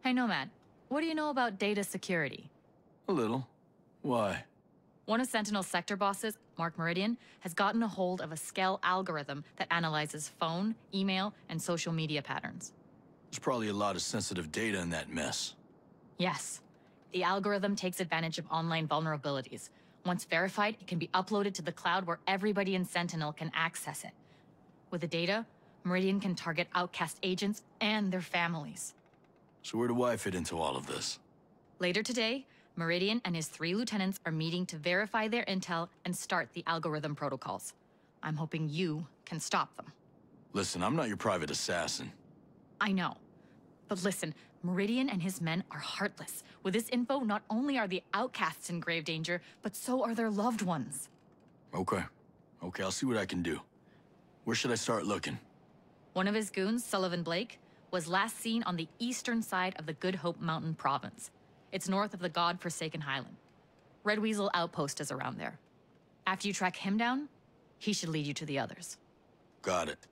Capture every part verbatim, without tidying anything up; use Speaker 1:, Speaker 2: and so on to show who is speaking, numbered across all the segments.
Speaker 1: Hey, Nomad, what do you know about data security?
Speaker 2: A little. Why?
Speaker 1: One of Sentinel's sector bosses, Mark Meridian, has gotten a hold of a Skell algorithm that analyzes phone, email, and social media patterns.
Speaker 2: There's probably a lot of sensitive data in that mess.
Speaker 1: Yes. The algorithm takes advantage of online vulnerabilities. Once verified, it can be uploaded to the cloud where everybody in Sentinel can access it. With the data, Meridian can target Outcast agents and their families.
Speaker 2: So where do I fit into all of this?
Speaker 1: Later today, Meridian and his three lieutenants are meeting to verify their intel and start the algorithm protocols. I'm hoping you can stop them.
Speaker 2: Listen, I'm not your private assassin.
Speaker 1: I know. But listen, Meridian and his men are heartless. With this info, not only are the Outcasts in grave danger, but so are their loved ones.
Speaker 2: Okay. Okay, I'll see what I can do. Where should I start looking?
Speaker 1: One of his goons, Sullivan Blake, was last seen on the eastern side of the Good Hope Mountain province. It's north of the God-Forsaken Highland. Red Weasel Outpost is around there. After you track him down, he should lead you to the others.
Speaker 2: Got it.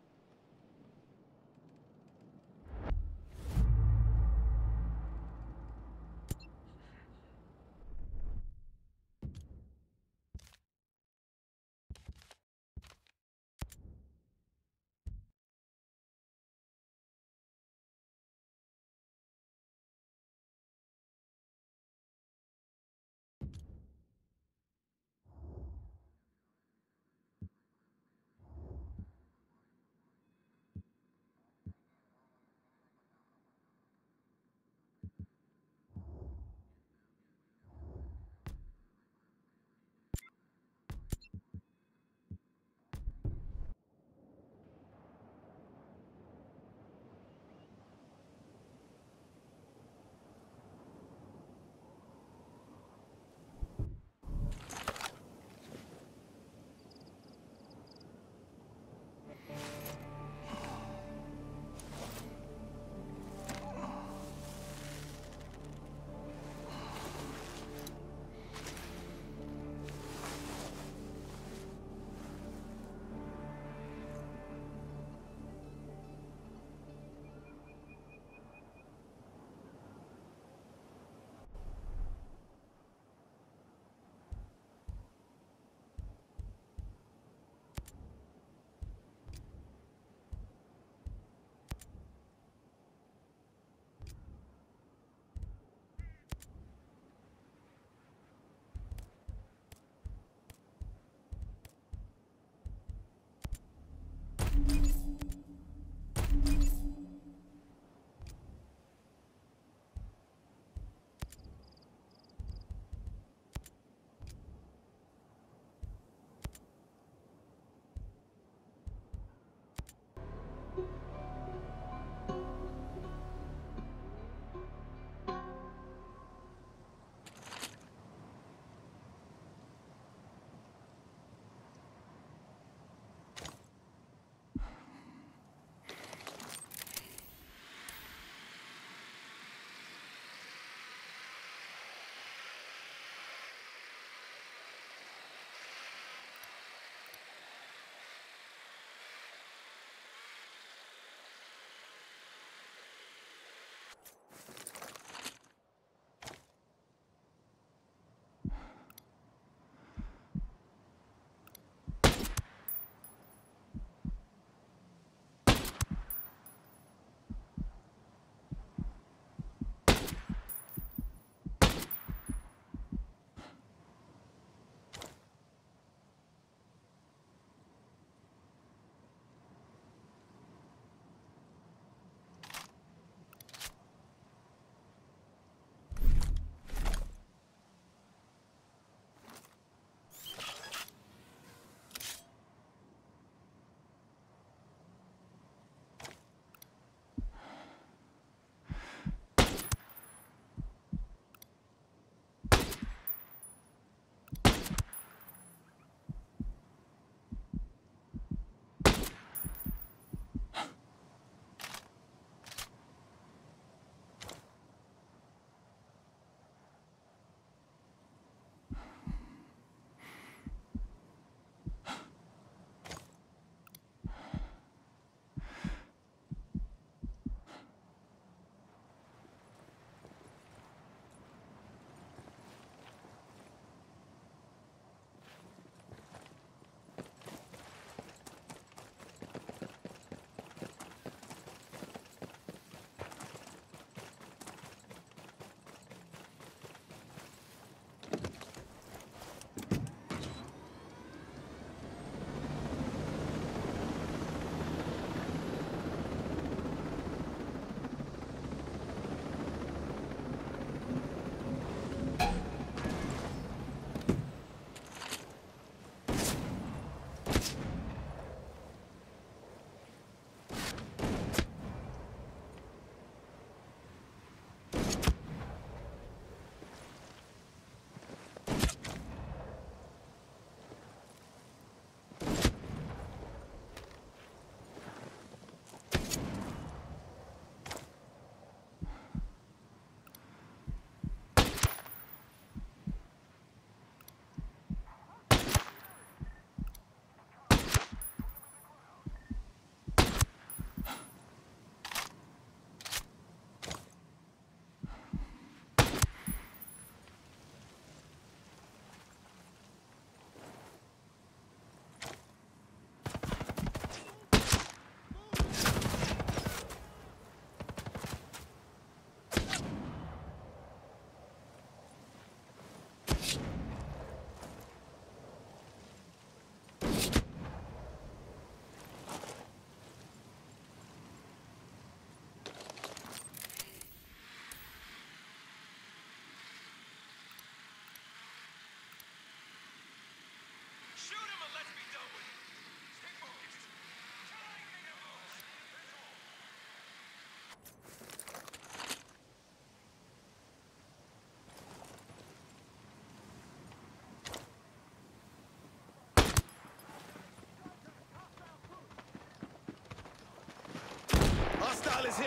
Speaker 3: Missile is hit.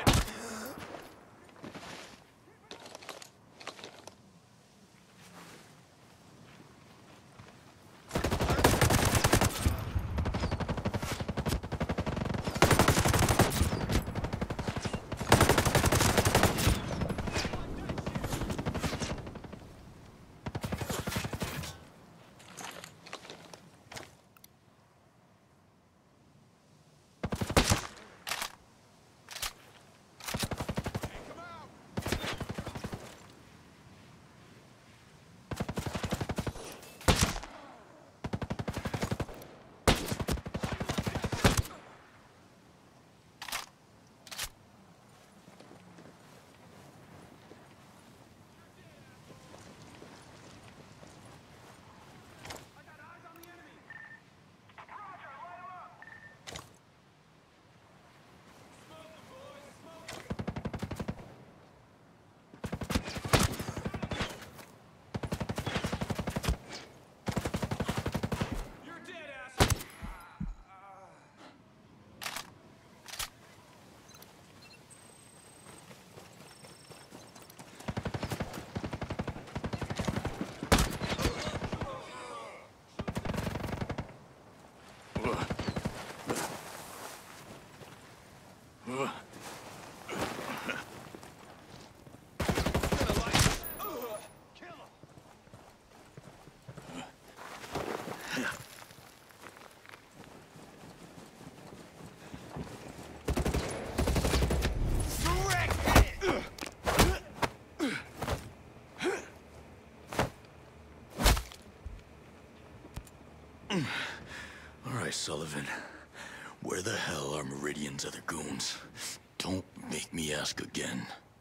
Speaker 2: All right, Sullivan. Where the hell are Meridian's other goons? Don't make me ask again.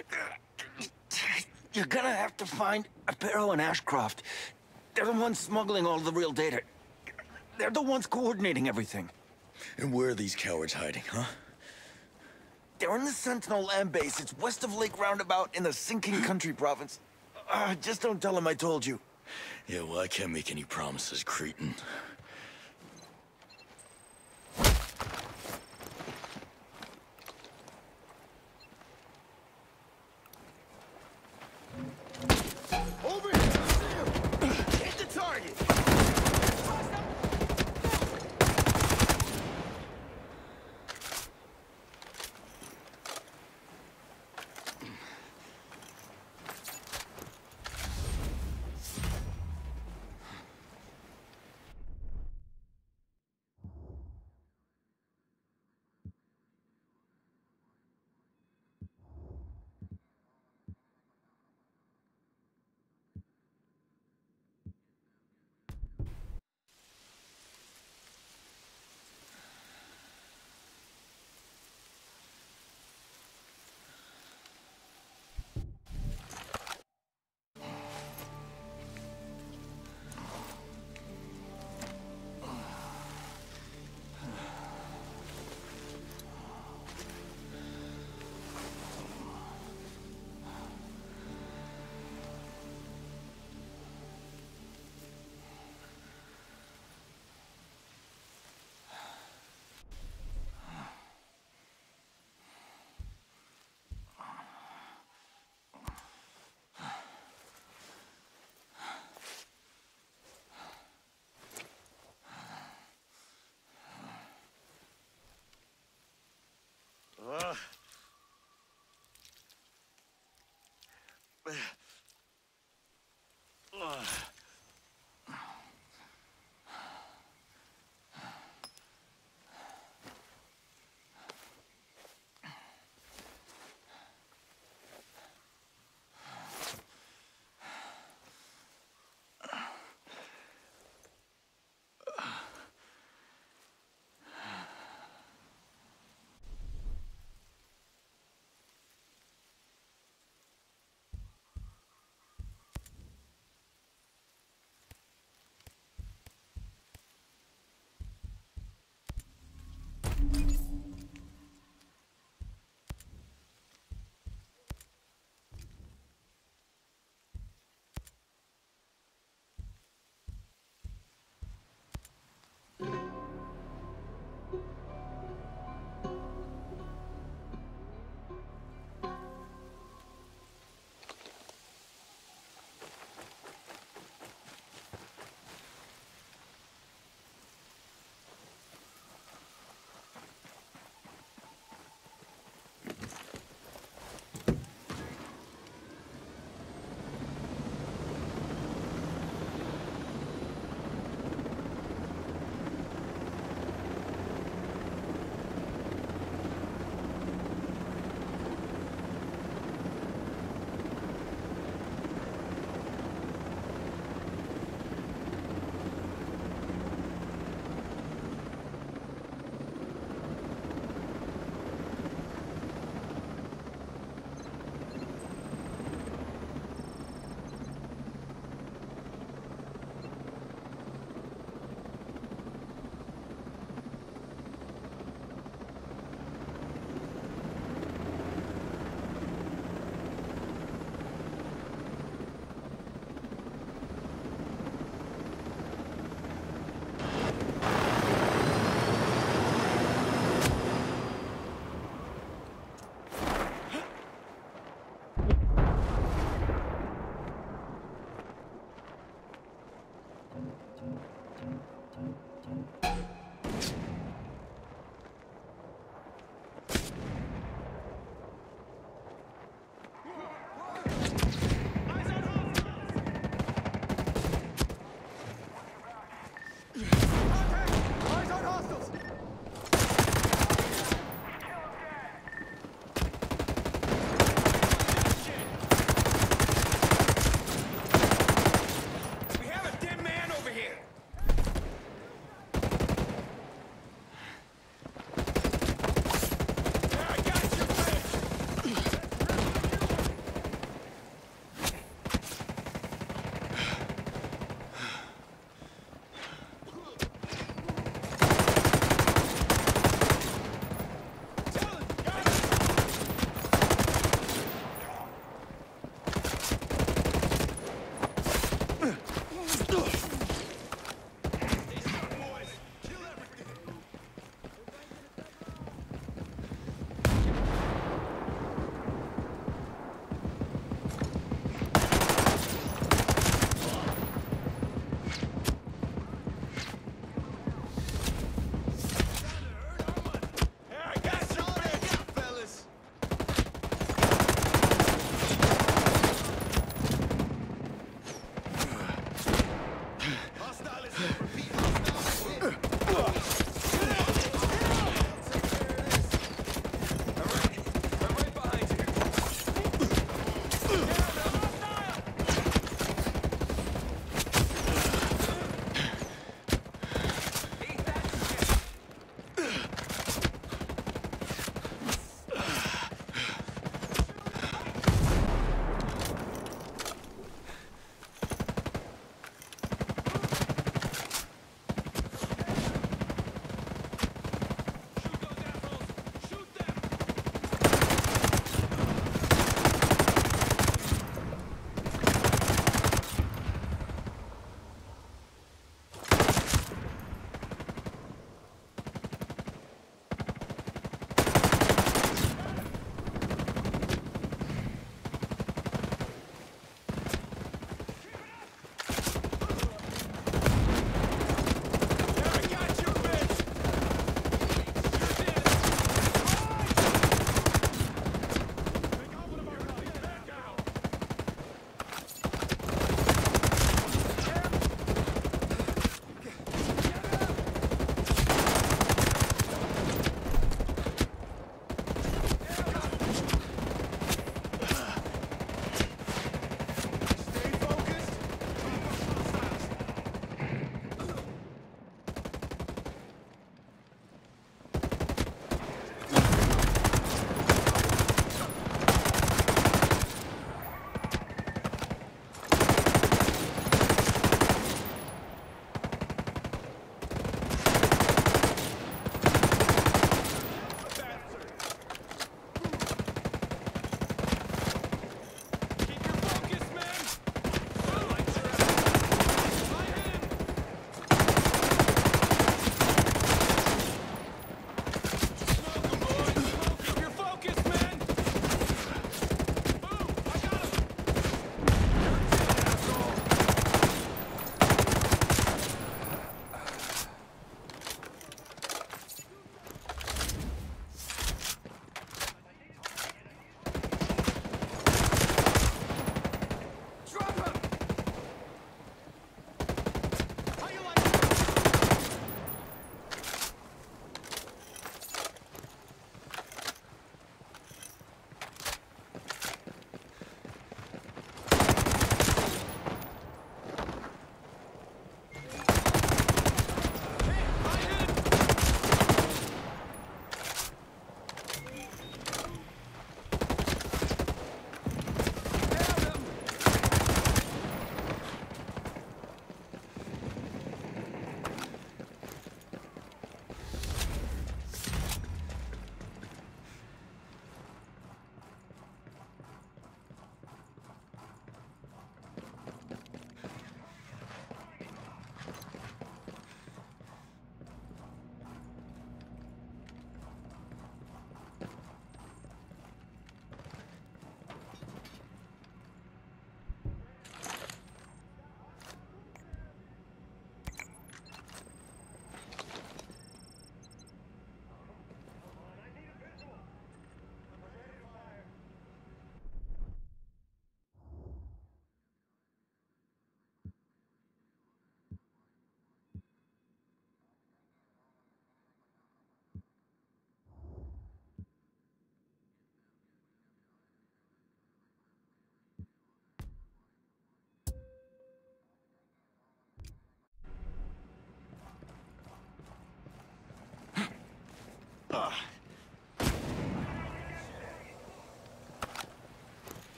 Speaker 4: You're gonna have to find Aparo and Ashcroft. They're the ones smuggling all the real data. They're the ones coordinating everything.
Speaker 2: And where are these cowards hiding, huh?
Speaker 4: They're in the Sentinel land base. It's west of Lake Roundabout in the Sinking Country province. Uh, just don't tell them I told you.
Speaker 2: Yeah, well, I can't make any promises, cretin.
Speaker 3: Over here! Hit the target! Uh. Uh.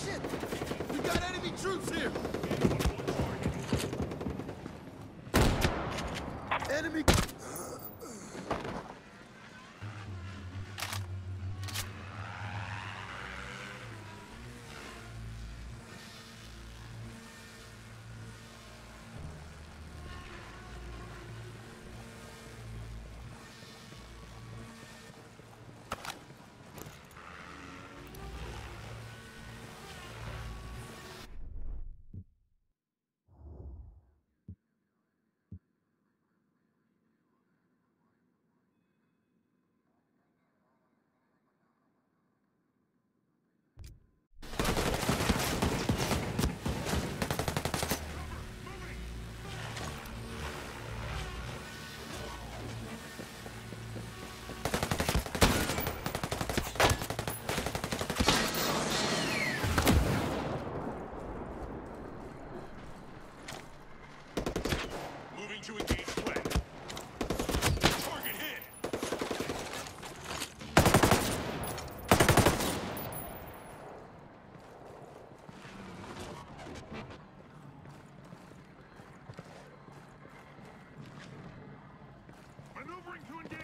Speaker 3: Shit! We got enemy troops here! Enemy...
Speaker 5: To engage plan. Target hit. Maneuvering to engage.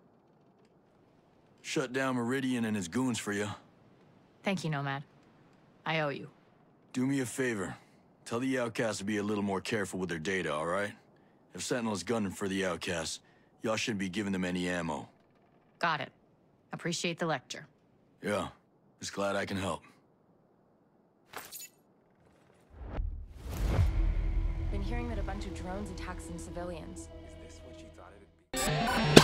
Speaker 2: Shut down Meridian and his goons for you.
Speaker 1: Thank you, Nomad. I owe you.
Speaker 2: Do me a favor. Tell the Outcasts to be a little more careful with their data, all right? If Sentinel's gunning for the Outcasts, y'all shouldn't be giving them any ammo.
Speaker 1: Got it. Appreciate the lecture.
Speaker 2: Yeah, just glad I can help.
Speaker 6: Been hearing that a bunch of drones attack some civilians. Is this what you thought it'd be?